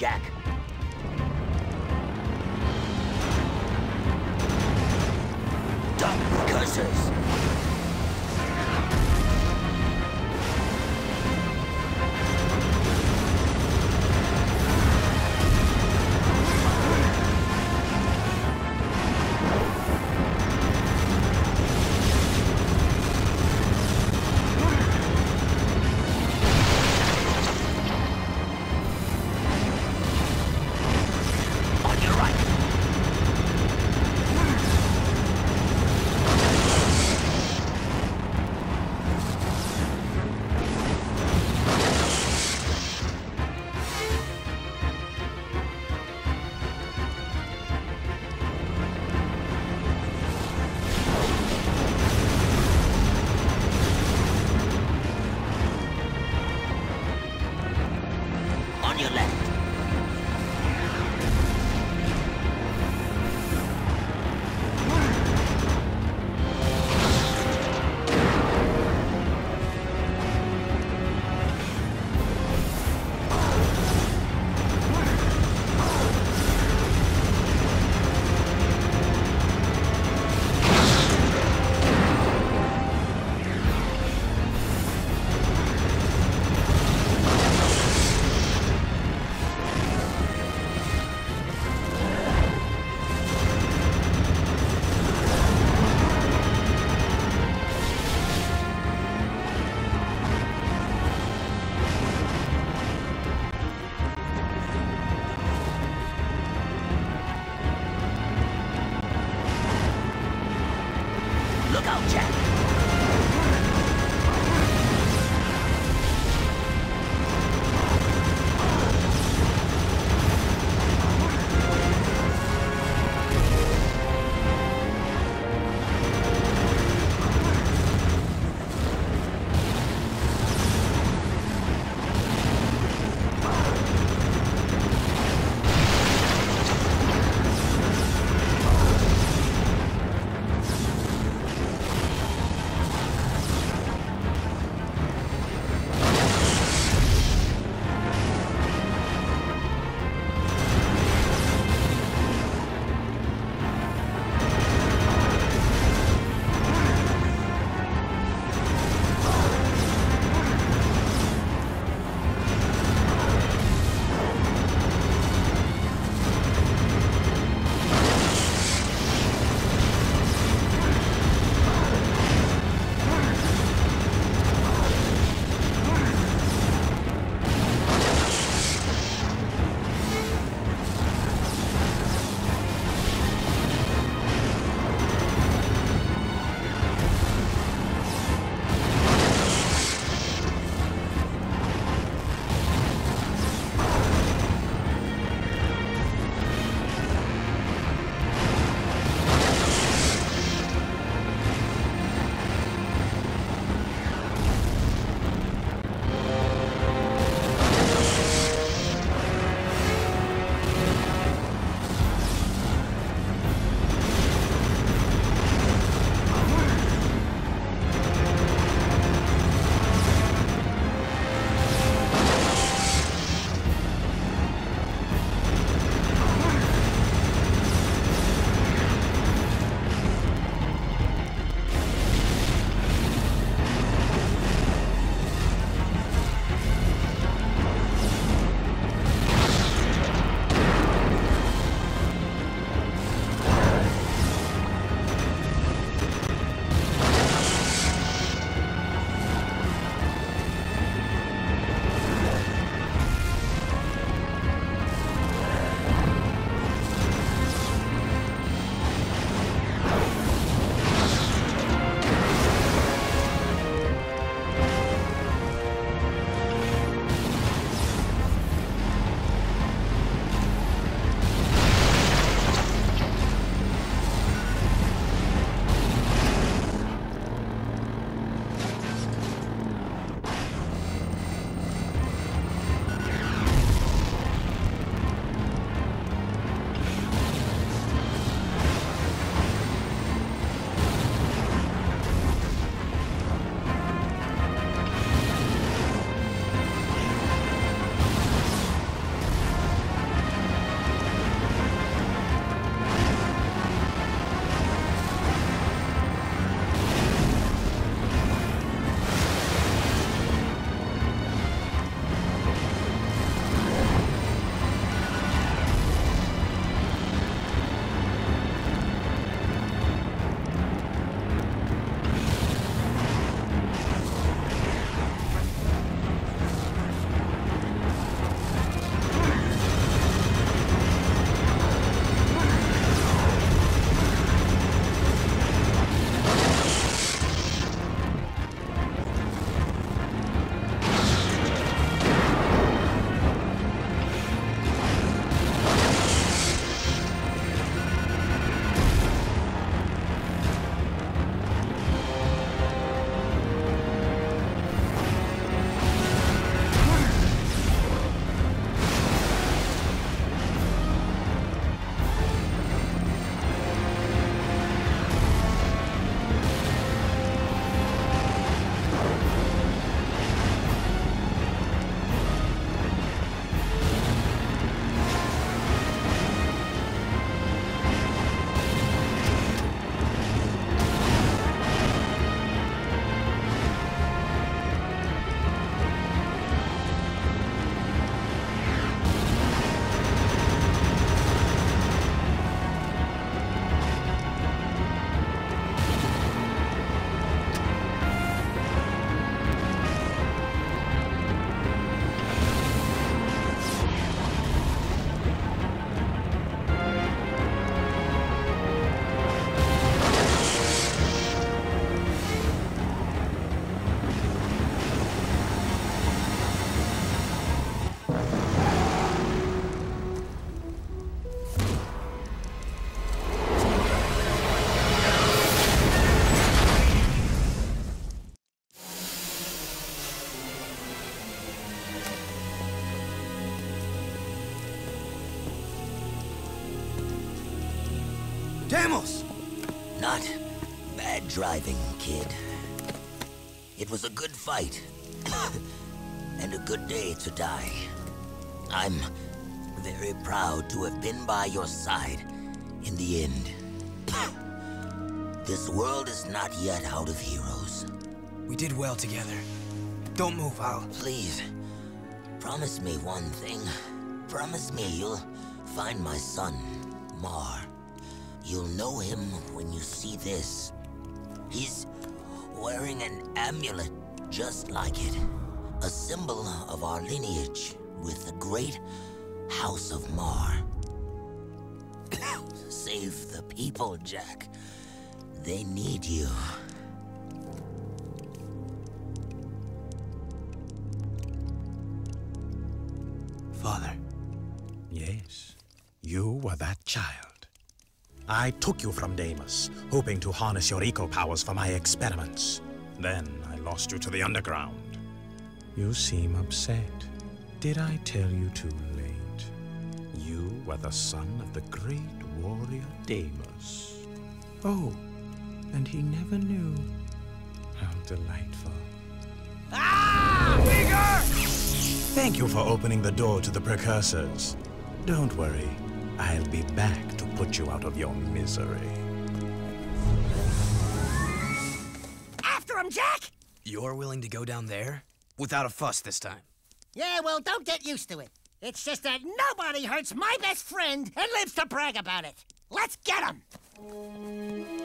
Jack. Dumb curses! Camels! Not bad driving, kid. It was a good fight. And a good day to die. I'm very proud to have been by your side in the end. This world is not yet out of heroes. We did well together. Don't move, Al. Please, promise me one thing. Promise me you'll find my son, Mar. You'll know him when you see this. He's wearing an amulet just like it. A symbol of our lineage with the great House of Mar. Save the people, Jack. They need you. Father. Yes, you were that child. I took you from Deimos, hoping to harness your eco powers for my experiments. Then I lost you to the underground. You seem upset. Did I tell you too late? You were the son of the great warrior Deimos. Oh, and he never knew. How delightful. Ah! Bigger! Thank you for opening the door to the precursors. Don't worry, I'll be back to put you out of your misery. After him, Jack! You're willing to go down there? Without a fuss this time. Yeah, well, don't get used to it. It's just that nobody hurts my best friend and lives to brag about it. Let's get him!